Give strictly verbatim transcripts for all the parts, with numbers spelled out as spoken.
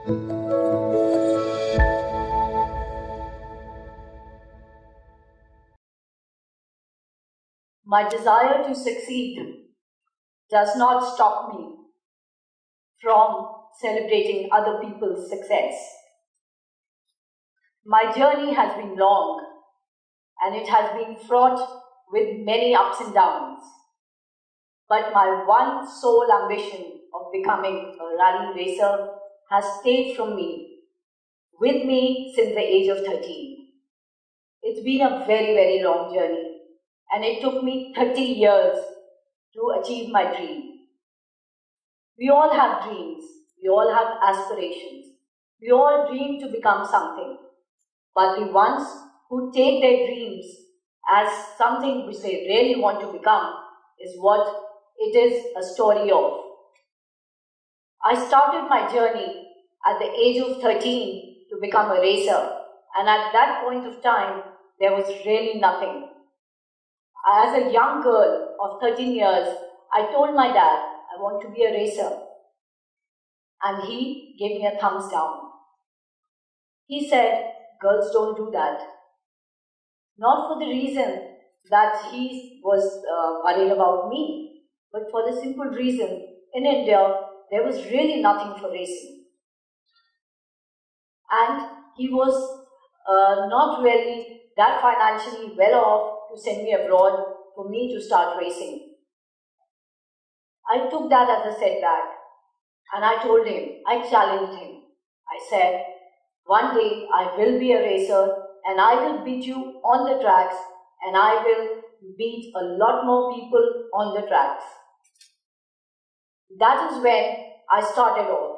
My desire to succeed does not stop me from celebrating other people's success. My journey has been long and it has been fraught with many ups and downs. But my one sole ambition of becoming a rally racer has stayed from me, with me since the age of thirteen. It's been a very, very long journey, and it took me thirty years to achieve my dream. We all have dreams, we all have aspirations, we all dream to become something, but the ones who take their dreams as something which they really want to become is what it is a story of. I started my journey at the age of thirteen to become a racer, and at that point of time, there was really nothing. As a young girl of thirteen years, I told my dad, I want to be a racer. And he gave me a thumbs down. He said, girls don't do that. Not for the reason that he was uh, worried about me, but for the simple reason, in India, there was really nothing for racing. And he was uh, not really that financially well off to send me abroad for me to start racing. I took that as a setback, and I told him, I challenged him. I said, one day I will be a racer and I will beat you on the tracks, and I will beat a lot more people on the tracks. That is when I started off.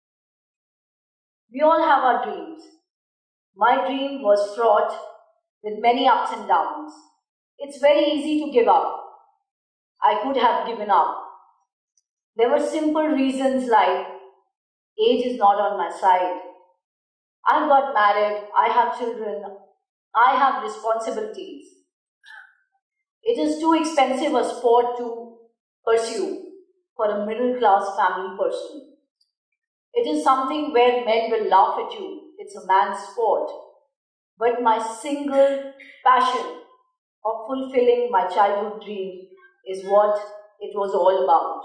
We all have our dreams. My dream was fraught with many ups and downs. It's very easy to give up. I could have given up. There were simple reasons like age is not on my side. I got married, I have children, I have responsibilities. It is too expensive a sport to pursue for a middle class family person. It is something where men will laugh at you. It's a man's sport. But my single passion of fulfilling my childhood dream is what it was all about.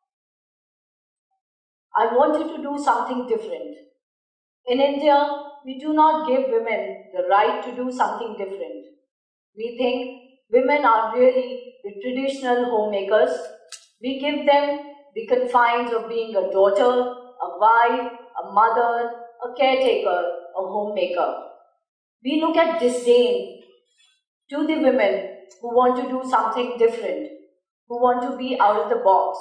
I wanted to do something different. In India, we do not give women the right to do something different. We think women are really the traditional homemakers. We give them the confines of being a daughter, a wife, a mother, a caretaker, a homemaker. We look at disdain to the women who want to do something different, who want to be out of the box.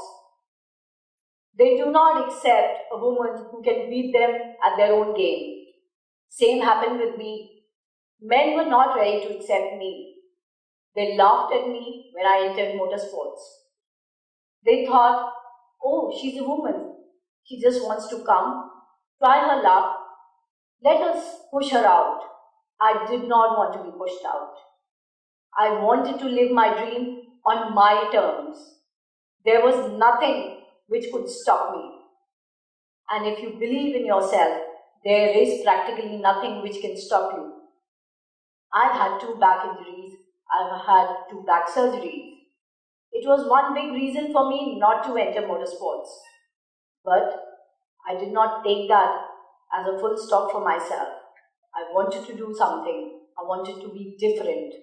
They do not accept a woman who can beat them at their own game. Same happened with me. Men were not ready to accept me. They laughed at me when I entered motorsports. They thought, oh, she's a woman. She just wants to come, try her luck. Let us push her out. I did not want to be pushed out. I wanted to live my dream on my terms. There was nothing which could stop me. And if you believe in yourself, there is practically nothing which can stop you. I've had two back injuries. I've had two back surgeries. It was one big reason for me not to enter motorsports. But I did not take that as a full stop for myself. I wanted to do something. I wanted to be different.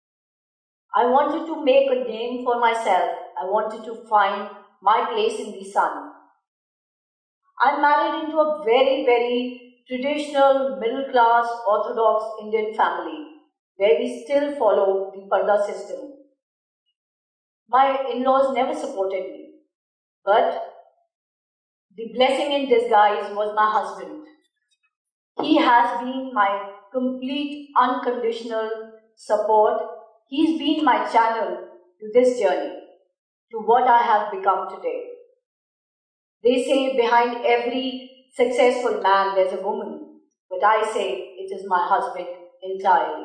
I wanted to make a name for myself. I wanted to find my place in the sun. I'm married into a very, very traditional, middle-class, orthodox Indian family where we still follow the Parda system. My in-laws never supported me, but the blessing in disguise was my husband. He has been my complete, unconditional support. He's been my channel to this journey, to what I have become today. They say behind every successful man there's a woman, but I say it is my husband entirely.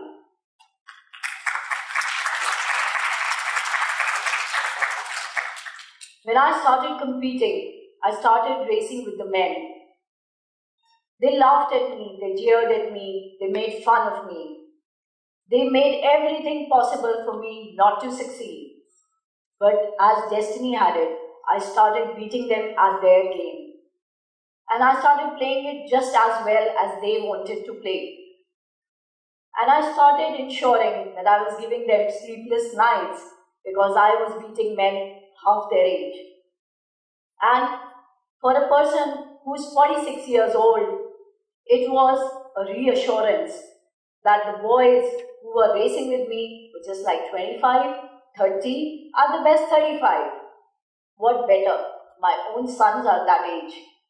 When I started competing, I started racing with the men. They laughed at me, they jeered at me, they made fun of me. They made everything possible for me not to succeed. But as destiny had it, I started beating them at their game. And I started playing it just as well as they wanted to play. And I started ensuring that I was giving them sleepless nights because I was beating men half their age. And for a person who is forty-six years old, it was a reassurance that the boys who were racing with me were just like twenty-five, thirty, at the best thirty-five. What better? My own sons are that age.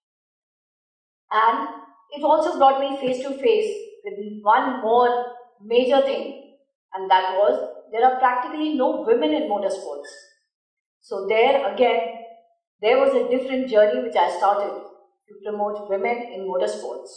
And it also brought me face to face with one more major thing, and that was there are practically no women in motorsports. So there again, there was a different journey which I started to promote women in motorsports.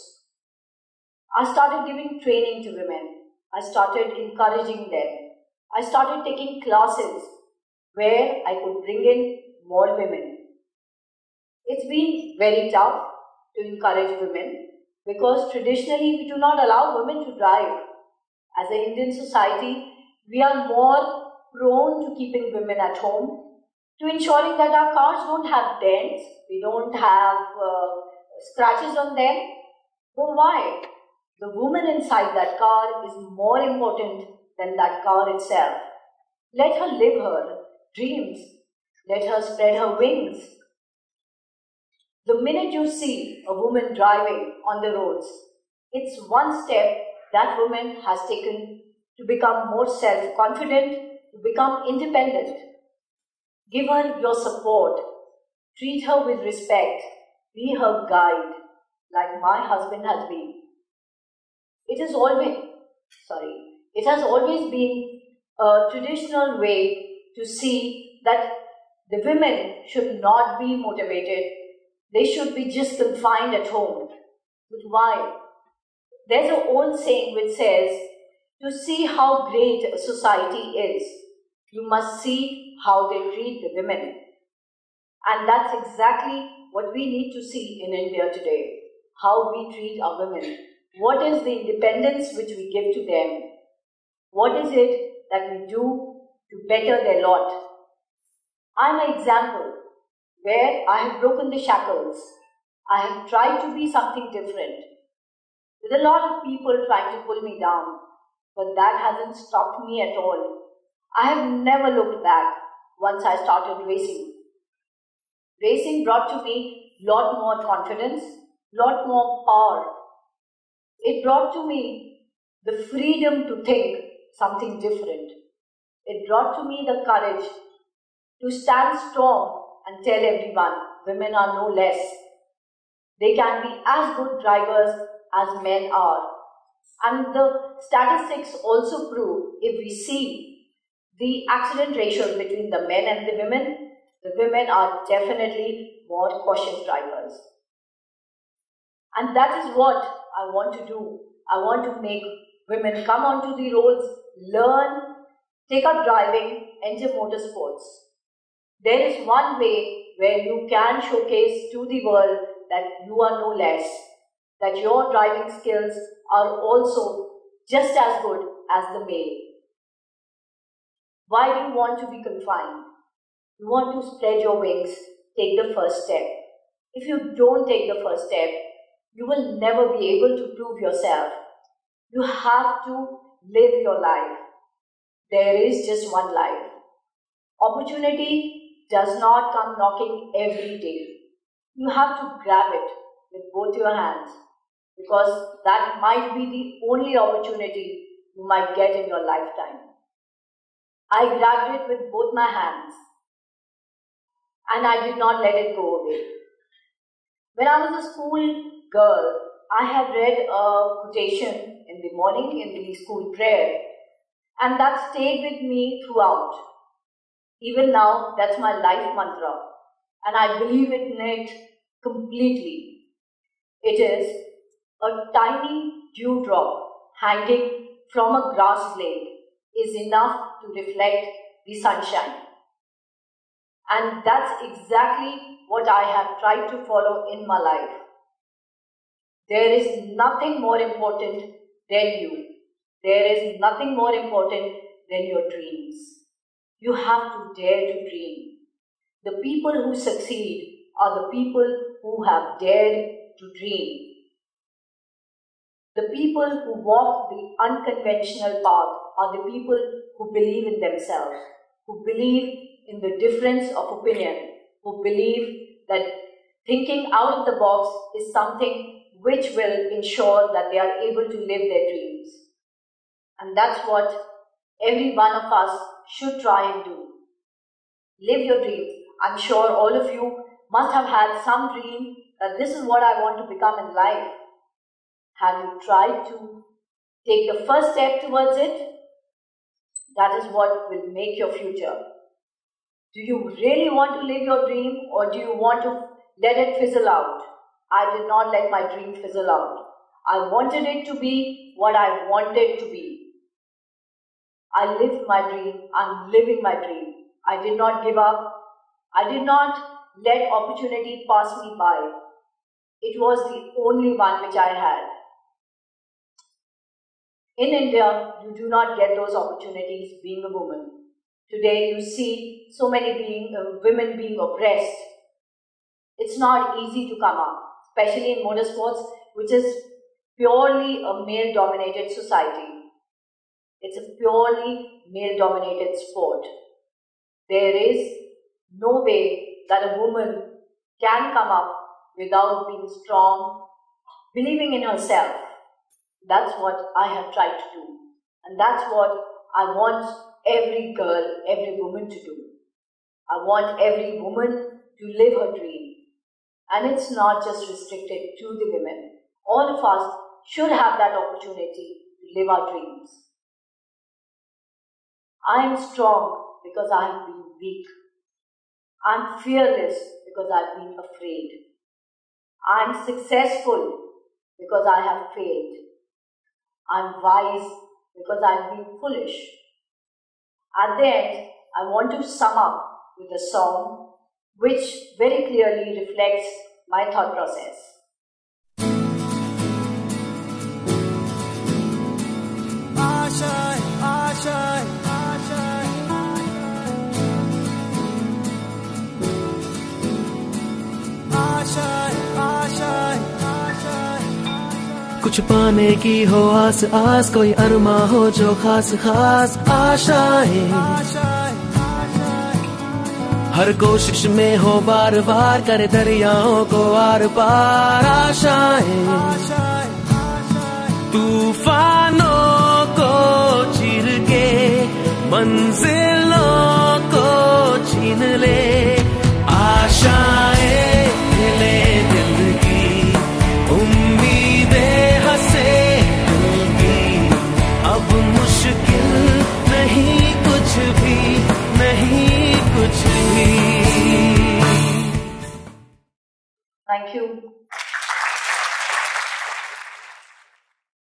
I started giving training to women. I started encouraging them. I started taking classes where I could bring in more women. It's been very tough to encourage women because traditionally we do not allow women to drive. As an Indian society, we are more prone to keeping women at home, to ensuring that our cars don't have dents, we don't have uh, scratches on them. But why? The woman inside that car is more important than that car itself. Let her live her dreams. Let her spread her wings. The minute you see a woman driving on the roads, it's one step that woman has taken to become more self-confident, to become independent. Give her your support. Treat her with respect. Be her guide, like my husband has been. It is always, sorry, it has always been a traditional way to see that the women should not be motivated. They should be just confined at home. But why? There's an old saying which says, to see how great a society is, you must see how they treat the women. And that's exactly what we need to see in India today, how we treat our women. What is the independence which we give to them? What is it that we do to better their lot? I'm an example where I have broken the shackles. I have tried to be something different. With a lot of people trying to pull me down, but that hasn't stopped me at all. I have never looked back once I started racing. Racing brought to me a lot more confidence, a lot more power. It brought to me the freedom to think something different. It brought to me the courage to stand strong and tell everyone women are no less. They can be as good drivers as men are. And the statistics also prove, if we see the accident ratios between the men and the women, the women are definitely more cautious drivers. And that is what I want to do. I want to make women come onto the roads, learn, take up driving, enter motorsports. There is one way where you can showcase to the world that you are no less, that your driving skills are also just as good as the male. Why do you want to be confined? You want to spread your wings, take the first step. If you don't take the first step, you will never be able to prove yourself. You have to live your life. There is just one life. Opportunity does not come knocking every day. You have to grab it with both your hands, because that might be the only opportunity you might get in your lifetime. I grabbed it with both my hands and I did not let it go away. When I was a school girl, I had read a quotation in the morning in the school prayer, and that stayed with me throughout. Even now, that's my life mantra, and I believe in it completely. It is, a tiny dewdrop hanging from a grass blade is enough to reflect the sunshine. And that's exactly what I have tried to follow in my life. There is nothing more important than you. There is nothing more important than your dreams. You have to dare to dream. The people who succeed are the people who have dared to dream. The people who walk the unconventional path are the people who believe in themselves, who believe in the difference of opinion, who believe that thinking out of the box is something which will ensure that they are able to live their dreams. And that's what every one of us should try and do. Live your dreams. I'm sure all of you must have had some dream that this is what I want to become in life. Have you tried to take the first step towards it? That is what will make your future. Do you really want to live your dream, or do you want to let it fizzle out? I did not let my dream fizzle out. I wanted it to be what I wanted to be. I lived my dream. I'm living my dream. I did not give up. I did not let opportunity pass me by. It was the only one which I had. In India, you do not get those opportunities being a woman. Today, you see so many being, uh, women being oppressed. It's not easy to come up, especially in motorsports, which is purely a male-dominated society. It's a purely male-dominated sport. There is no way that a woman can come up without being strong, believing in herself. That's what I have tried to do. And that's what I want every girl, every woman to do. I want every woman to live her dream. And it's not just restricted to the women. All of us should have that opportunity to live our dreams. I am strong because I have been weak. I'm fearless because I've been afraid. I'm successful because I have failed. I'm wise because I've been foolish. At the end, I want to sum up with a song which very clearly reflects my thought process. Ashai, Ashai, Ashai, Ashai, Ashai, Ashai. कुछ पाने की हो आस आस, कोई अरमा हो जो खास खास आशाएं, हर कोशिश में हो बार बार, करे दरियाओं को आर पार आशाएं, तूफानों को चीर के मंजिलों को छीन ले, आशाएं खिले दिल की, उम्मीदें हंसे दिल की, अब मुश्किल नहीं कुछ भी, नहीं कुछ भी. Thank you.